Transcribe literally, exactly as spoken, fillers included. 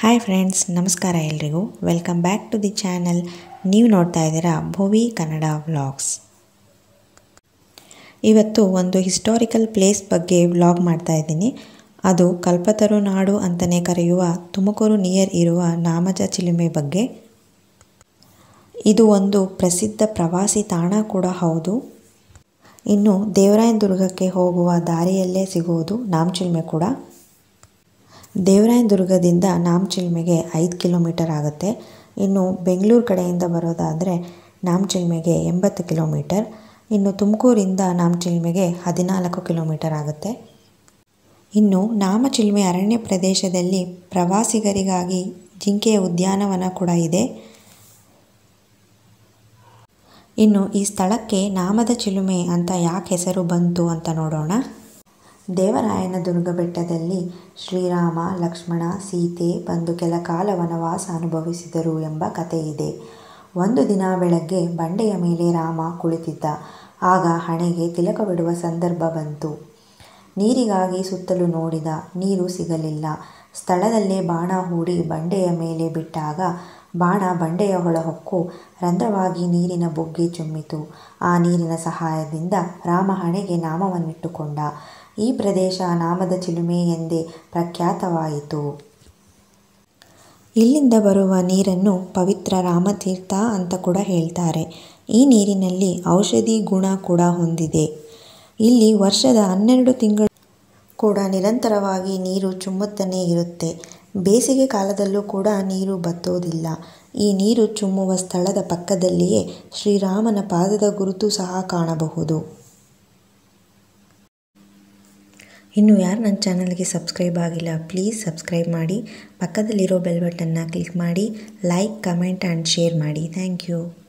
Hi friends, ನಮಸ್ಕಾರ ಎಲ್ರಿಗೂ. Welcome back to the channel. ನೀವು ನೋಡ್ತಾ ಇದ್ದೀರಾ ಭುವಿ ಕನ್ನಡ ವ್ಲಾಗ್ಸ್. ಇವತ್ತು ಒಂದು ಹಿಸ್ಟಾರಿಕಲ್ ಪ್ಲೇಸ್ ಬಗ್ಗೆ ವ್ಲಾಗ್ ಮಾಡ್ತಾ ಇದ್ದೀನಿ. ಅದು ಕಲ್ಪತರು ನಾಡು ಅಂತಲೇ ಕರೆಯುವ ತುಮಕೂರು ನಿಯರ್ ಇರುವ ನಾಮದ ಚಿಲುಮೆ ಬಗ್ಗೆ. ಇದು ಒಂದು ಪ್ರಸಿದ್ಧ ಪ್ರವಾಸಿ ತಾಣ ಕೂಡ ಹೌದು. ಇನ್ನು ದೇವರಾಯನದುರ್ಗಕ್ಕೆ ಹೋಗುವ ದಾರಿಯಲ್ಲೇ ಸಿಗುವುದು ನಾಮಚಿಲುಮೆ ಕೂಡ. ದೇವರಾಯನದುರ್ಗದಿಂದ ನಾಮಚಿಲುಮೆಗೆ ಐದು ಕಿಲೋಮೀಟರ್ ಆಗುತ್ತೆ. ಇನ್ನು ಬೆಂಗಳೂರು ಕಡೆಯಿಂದ ಬರೋದಾದರೆ ನಾಮಚಿಲುಮೆಗೆ ಎಂಬತ್ತು ಕಿಲೋಮೀಟರ್. ಇನ್ನು ತುಮಕೂರಿಂದ ನಾಮಚಿಲುಮೆಗೆ ಹದಿನಾಲ್ಕು ಕಿಲೋಮೀಟರ್ ಆಗುತ್ತೆ. ಇನ್ನು ನಾಮಚಿಲುಮೆ ಅರಣ್ಯ ಪ್ರದೇಶದಲ್ಲಿ ಪ್ರವಾಸಿಗರಿಗಾಗಿ ಜಿಂಕೆಯ ಉದ್ಯಾನವನ ಕೂಡ ಇದೆ. ಇನ್ನು ಈ ಸ್ಥಳಕ್ಕೆ ನಾಮದ ಚಿಲುಮೆ ಅಂತ ಯಾಕೆ ಹೆಸರು ಬಂತು ಅಂತ ನೋಡೋಣ. ದೇವರಾಯನದುರ್ಗ ಬೆಟ್ಟದಲ್ಲಿ ಶ್ರೀರಾಮ, ಲಕ್ಷ್ಮಣ, ಸೀತೆ ಬಂದು ಕೆಲ ಕಾಲ ವನವಾಸ ಅನುಭವಿಸಿದರು ಎಂಬ ಕಥೆ ಇದೆ. ಒಂದು ದಿನ ಬೆಳಗ್ಗೆ ಬಂಡೆಯ ಮೇಲೆ ರಾಮ ಕುಳಿತಿದ್ದ. ಆಗ ಹಣೆಗೆ ತಿಲಕವಿಡುವ ಸಂದರ್ಭ ಬಂತು. ನೀರಿಗಾಗಿ ಸುತ್ತಲೂ ನೋಡಿದ. ನೀರು ಸಿಗಲಿಲ್ಲ. ಸ್ಥಳದಲ್ಲೇ ಬಾಣ ಹೂಡಿ ಬಂಡೆಯ ಮೇಲೆ ಬಿಟ್ಟಾಗ ಬಾಣ ಬಂಡೆಯ ಒಳಹೊಕ್ಕು ರಂಧ್ರವಾಗಿ ನೀರಿನ ಬುಗ್ಗೆ ಚುಮ್ಮಿತು. ಆ ನೀರಿನ ಸಹಾಯದಿಂದ ರಾಮ ಹಣೆಗೆ ನಾಮವನ್ನಿಟ್ಟುಕೊಂಡ. ಈ ಪ್ರದೇಶ ನಾಮದ ಚಿಲುಮೆ ಎಂದೇ ಪ್ರಖ್ಯಾತವಾಯಿತು. ಇಲ್ಲಿಂದ ಬರುವ ನೀರನ್ನು ಪವಿತ್ರ ರಾಮತೀರ್ಥ ಅಂತ ಕೂಡ ಹೇಳ್ತಾರೆ. ಈ ನೀರಿನಲ್ಲಿ ಔಷಧಿ ಗುಣ ಕೂಡ ಹೊಂದಿದೆ. ಇಲ್ಲಿ ವರ್ಷದ ಹನ್ನೆರಡು ತಿಂಗಳು ಕೂಡ ನಿರಂತರವಾಗಿ ನೀರು ಚುಮ್ಮುತ್ತಲೇ ಇರುತ್ತೆ. ಬೇಸಿಗೆ ಕಾಲದಲ್ಲೂ ಕೂಡ ನೀರು ಬತ್ತೋದಿಲ್ಲ. ಈ ನೀರು ಚುಮ್ಮುವ ಸ್ಥಳದ ಪಕ್ಕದಲ್ಲಿಯೇ ಶ್ರೀರಾಮನ ಪಾದದ ಗುರುತು ಸಹ ಕಾಣಬಹುದು. ಇನ್ನು ಯಾರು ನನ್ನ ಚಾನಲ್ಗೆ ಸಬ್ಸ್ಕ್ರೈಬ್ ಆಗಿಲ್ಲ, ಪ್ಲೀಸ್ ಸಬ್ಸ್ಕ್ರೈಬ್ ಮಾಡಿ. ಪಕ್ಕದಲ್ಲಿರೋ ಬೆಲ್ ಬಟನ್ನ ಕ್ಲಿಕ್ ಮಾಡಿ. ಲೈಕ್, ಕಮೆಂಟ್ ಆ್ಯಂಡ್ ಶೇರ್ ಮಾಡಿ. Thank you.